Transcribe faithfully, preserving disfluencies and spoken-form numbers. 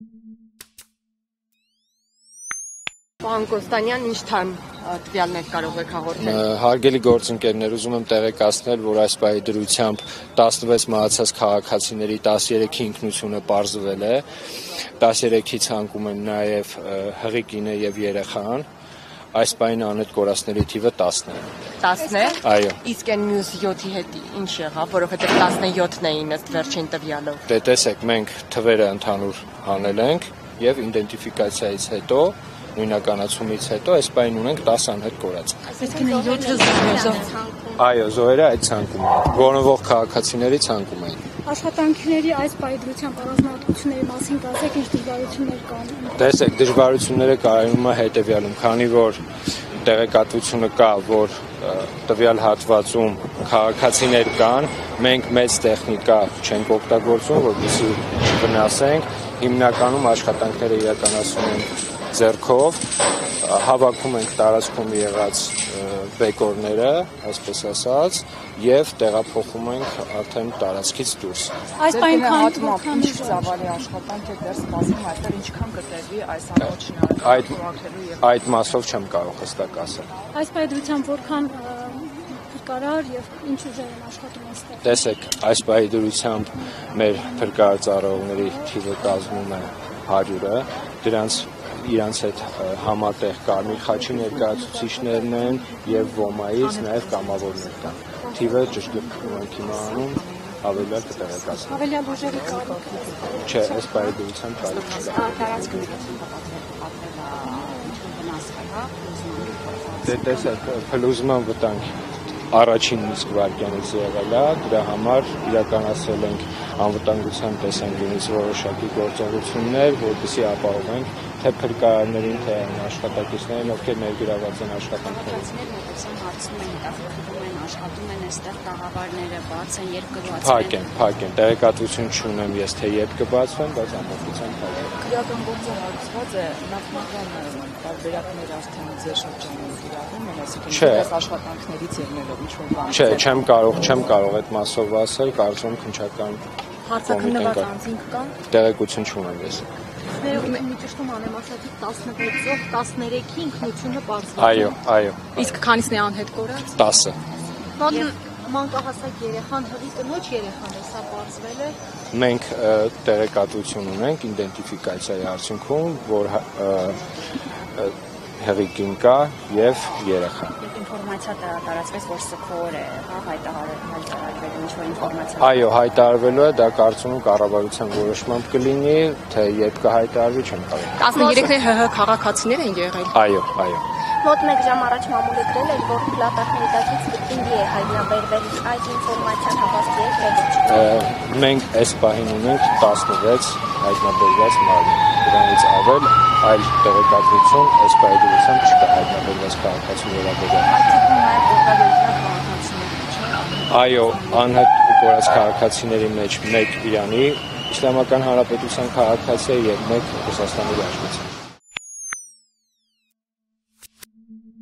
Հայկ Կոստանյան, ինչ թեմ տվյալներ կարող եք հաղորդել։ Հարգելի գործընկերներ, ուզում եմ տեղեկացնել, որ այս պահի դրությամբ տասնվեց մահացած քաղաքացիների տասներեքի ինքնությունը պարզվել է, տասներեքի ցանկում են նաև հղի կինը եւ երեխան, այս պահին անհետ կորածների թիվը տասն է։ տասն է։ Այո։ Իսկ այն մյուս յոթի հետ ինչ եղավ, որովհետեւ տասնյոթն էին ըստ վերջին տվյալով։ Դե տեսեք, մենք թվերը ընդհանուր հանել ենք եւ իդենտիֆիկացիայից հետո նույնականացումից հետո այս պահին ունենք տասը անհետ կորած։ Այսինքն յոթը զոհեր։ Այո, զոհերը այդ ցանկում են, որոնվող քաղաքացիների ցանկում են։ Աշխատանքների այս պահի դրությամբ առանձնահատկությունների մասին կասեք, ինչ դժվարություններ կան։ Տեսեք, դժվարությունները կայանում է հետեւյալում, քանի որ տեղեկատվությունը կա, որ տվյալ հատվածում քաղաքացիներ կան, մենք մեծ տեխնիկա չենք օգտագործում, որպեսզի վնասենք, հիմնականում աշխատանքները իրականացնում ենք ձեռքով, հավաքում ենք տարածքում եղած բեկորները, այսպես ասած, եւ տեղափոխում ենք արդեն տարածքից դուրս։ Այս պահին հատմամբ ինչ ծավալի աշխատանք է դեռ սպասում, այստեղ ինչքան կտևի այս ամբողջ շինարարությունը եւ այդ մասով չեմ կարող հստակ ասել։ Այս պահի դրությամբ որքան փրկարար եւ ինչ ուժեր են աշխատում այստեղ։ Տեսեք, այս պահի դրությամբ մեր փրկարար ծառայողների թիվը կազմում է հարյուրը, դրանց իրանց հետ համատեղ Կարմիր խաչի ներկայացուցիչներն են եւ ոմայից նաեւ կամավորներ կան։ Թիվը ճշգրիտ ենք իմանում, հավելյալ կտեղեկացնեմ։ Հավելյալ ուժերի կարիք է։ Չէ, այս պահի դրությամբ կարիք չկա։ Դե տեսեք, փլուզման վտանգ առաջին իսկ վայրկյանից եղել է, դրա համար իրականացրել ենք անվտանգության տեսանկյունից որոշակի գործողություններ, որպեսզի ապահովենք թե փրկարարներին, թե աշխատակիցներին, ովքեր ներգրաված են աշխատանքներին։ Հարցում են, հետաքրքրվում են, աշխատում են այստեղ տաղավարները, բաց են, երբ կբացվեն։ Փակ են, փակ են, տեղեկատվություն չունեմ ես, թե երբ կբացվեն, բայց ամբողջությամբ փակ են։ Քրեական գործը հարցված է նախնական տարբերակներ արդեն ձեր շրջանում կիրառվում են, այսինքն այս աշխատանքներից ելնելով ինչ-որ բան։ Չէ, չեմ կարող, չեմ կարող այդ մասով ասել, կարծում քննչական Հարցաքննված անձինք կան։ տեղեկություն չունեմ ես։ Ներողություն, մի ճշտում անեմ, ասացիք տասնվեցով տասներեքի ինքնությունը պարզվել։ Այո, այո։ Իսկ քանիսն է անհետ կորած։ տասը։ Մոտ մանկահասակ երեխան, հղի կնոջ երեխան է, սա պարզվել է։ Մենք տեղեկատվություն ունենք իդենտիֆիկացիայի արդյունքում, որ հղիկին կա եւ երեխա։ Ինֆորմացիա տարածվեց, որ սփոր է, հա, հայտարարվել ինչ-որ ինֆորմացիա։ Այո, հայտարարվելու է, դա կարծում եմ կառավարության որոշմամբ կլինի, թե երբ կհայտարարվի, չեմ կարող։ տասներեքն ՀՀ քաղաքացիներ են եղել։ Այո, այո։ Մոտ մեկ ժամ առաջ մամուլի գրել էր, որ փլատակների տակից վիկինգի է հայտնաբերվել, այդ ինֆորմացիան հավաստի է թե ոչ։ Մենք այս պահին ունենք տասնվեց հայտնաբերված մարմին, դրանից ավել այլ տեղեկատվություն այս պահի դրությամբ չկա հայտնաբերված քաղաքացու վերաբերյալ։ Այո, անհետ կորած քաղաքացիների մեջ մեկ Իրանի Իսլամական Հանրապետության քաղաքացի է եւ մեկ Ռուսաստանի Բաշկացի։